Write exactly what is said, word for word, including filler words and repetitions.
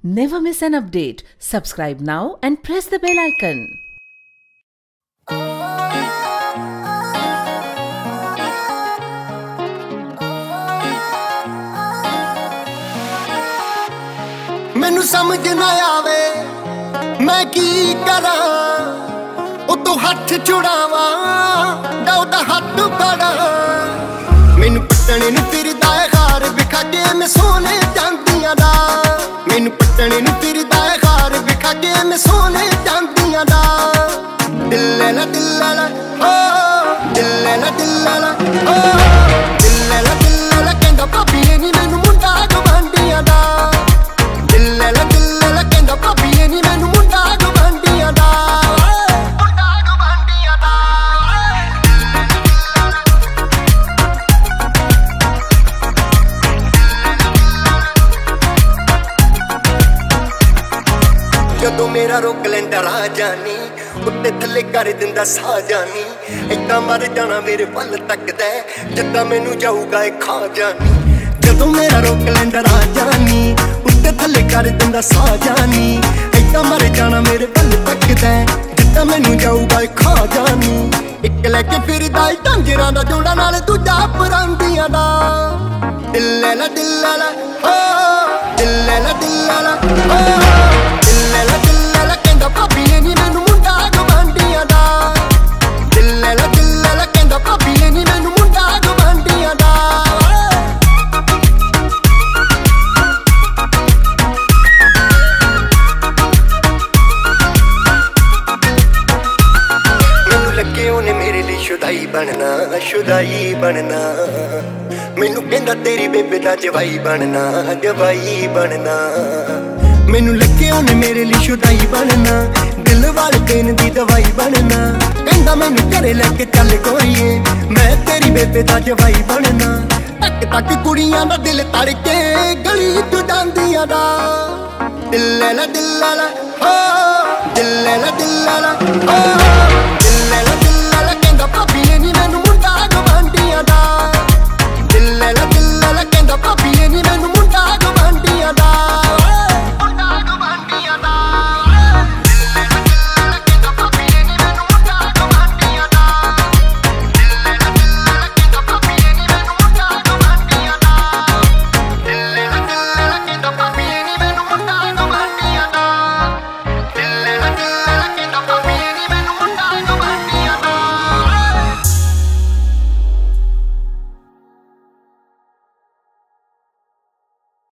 Never miss an update. Subscribe now and press the bell icon. मैनू समझ ना आवे मैं की करा उतो हथ छुड़ावा दौदा हथ फड़ा मैनू पटने नू फिरदा है खार विखा के मैं सोने चांदियां दा मैनू पटने नू फिरदा है खार विखा के मैं सोने चांदियां दा दिल लेना दिल लेना हो दिल लेना दिल लेना हो दिल लेना दिल लेना कहंदा भाभी नी मैनू मुंडा गवांडियां दा जदों मेरा रोक लैंदा राह जानी उत्ते थले कर दिंदा सा जानी इदा मर जाना मेरे पल तकदा जदा मैनू जाऊगा खा जानी जदों मेरा रोक लैंदा राह जानी उत्ते थले कर दिंदा सा जानी इदा मर जाना मेरे पल तकदा जदा मैनू जाऊगा खा जानी एक लैके फिरदा ढांजरां दा जोड़ा नाल दूजा परांदियां दा दिल लेना दिल लेना हो दिल लेना दिल लेना हो शुदाई बनना शुदाई बनना मैनू कहंदा तेरी बेबे दा जवाई बनना जवाई बनना मैनू लगे उन्हें मेरे लिए शुदाई बनना दिल वाले देन दी दवाई बनना कहंदा मैनू घरे लेके चल गोईए मैं तेरी बेबे दा जवाई बनना तक तक कुड़ियां दा दिल तड़के गली च जांदियां दा दिल लेना दिल लेना हो दिल लेना दिल लेना हो